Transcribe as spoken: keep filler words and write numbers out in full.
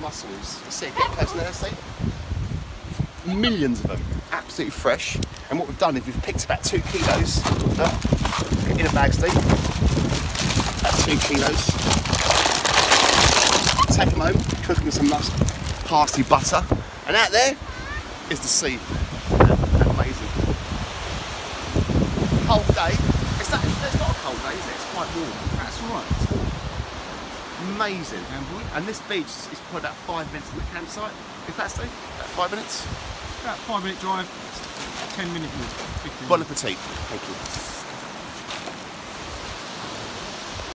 mussels. You see, get personality. Millions of them, absolutely fresh. And what we've done is we've picked about two kilos uh, in a bag, Steve. About two kilos. Take them home, cook them with some nice parsley butter, and out there is the sea. Amazing. Cold day. It's, not, it's not a cold day, is it? It's quite warm. That's right. It's warm. Amazing. And this beach is probably about five minutes from the campsite. If that's Steve, about five minutes. About five minute drive, ten minute walk. Bon appetit. Thank you.